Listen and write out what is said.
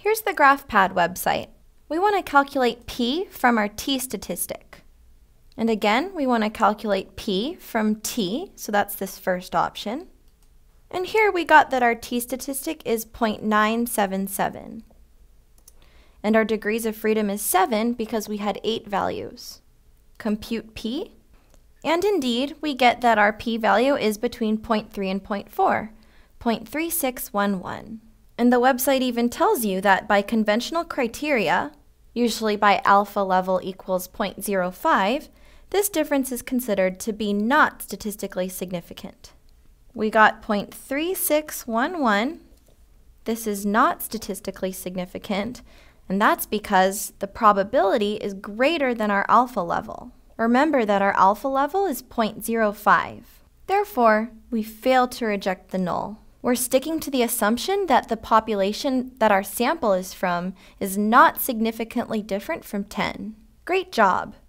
Here's the GraphPad website. We want to calculate p from our t-statistic. And again, we want to calculate p from t, so that's this first option. And here we got that our t-statistic is 0.977. And our degrees of freedom is 7 because we had 8 values. Compute p. And indeed, we get that our p-value is between 0.3 and 0.4, 0.3611. And the website even tells you that by conventional criteria, usually by alpha level equals 0.05, this difference is considered to be not statistically significant. We got 0.3611. This is not statistically significant, and that's because the probability is greater than our alpha level. Remember that our alpha level is 0.05. Therefore, we fail to reject the null. We're sticking to the assumption that the population that our sample is from is not significantly different from 10. Great job!